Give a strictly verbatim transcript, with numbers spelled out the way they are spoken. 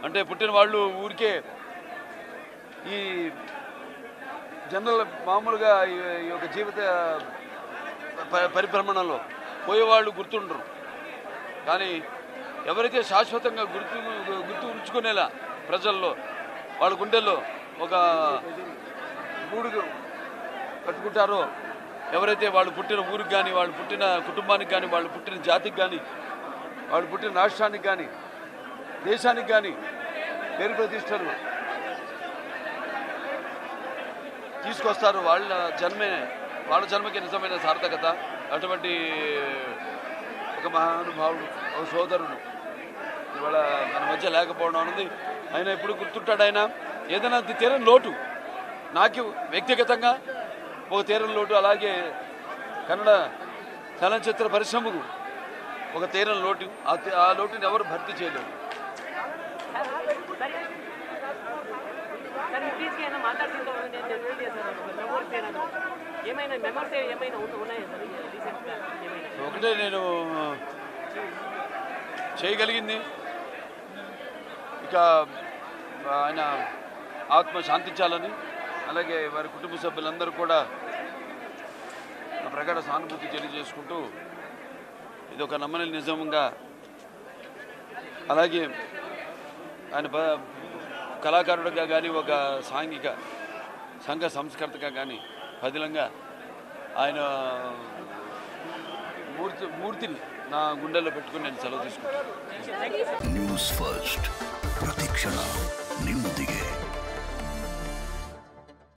అంటే పుట్టిన వాళ్ళు ఊరికే ఈ జనరల్ మామూలుగా ఈ యొక్క జీవిత పరిభ్రమణంలో పోయేవాళ్ళు గుర్తుండరు. కానీ ఎవరైతే శాశ్వతంగా గుర్తు గుర్తు ఉంచుకునేలా ప్రజల్లో వాళ్ళ గుండెల్లో ఒక గూడు కట్టుకుంటారో, ఎవరైతే వాళ్ళు పుట్టిన ఊరికి కానీ వాళ్ళు పుట్టిన కుటుంబానికి కానీ వాళ్ళు పుట్టిన జాతికి కానీ వాళ్ళు పుట్టిన రాష్ట్రానికి కానీ దేశానికి కానీ పేరు ప్రతిష్టలు తీసుకొస్తారు, వాళ్ళ జన్మే వాళ్ళ జన్మకి నిజమైన సార్థకత. అటువంటి ఒక మహానుభావుడు, ఒక సోదరుడు ఇవాళ మన మధ్య లేకపోవడం అన్నది ఆయన ఎప్పుడు గుర్తుంటాడు. ఆయన ఏదైనా తీరని లోటు, నాకు వ్యక్తిగతంగా ఒక తీరని లోటు, అలాగే కన్నడ చలనచిత్ర పరిశ్రమకు ఒక తీరని లోటు. ఆ లోటుని ఎవరు భర్తీ చేయలేరు. ఒకటే నేను చేయగలిగింది, ఇక ఆయన ఆత్మ శాంతించాలని, అలాగే వారి కుటుంబ సభ్యులందరూ కూడా ప్రగాఢ సానుభూతి తెలియజేసుకుంటూ ఇది ఒక నమ్మని నిజంగా, అలాగే ఆయన కళాకారుడిగా కానీ ఒక సాంఘిక సంఘ సంస్కర్తగా కానీ పదిలంగా ఆయన మూర్తి మూర్తిని నా గుండెల్లో పెట్టుకుని నేను సెలవు తీసుకుంటాను. న్యూస్ ఫస్ట్ ప్రతిక్షణ నిమ్మదిగే.